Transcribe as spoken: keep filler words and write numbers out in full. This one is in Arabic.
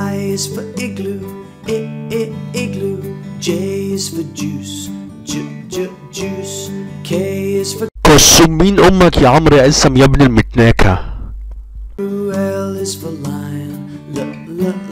I is for igloo, I, I, igloo. J is for juice, J, J, juice. K is for كسم مين امك يا عمرو يا قسم يا ابن المتناكة. L is for lion, L, L,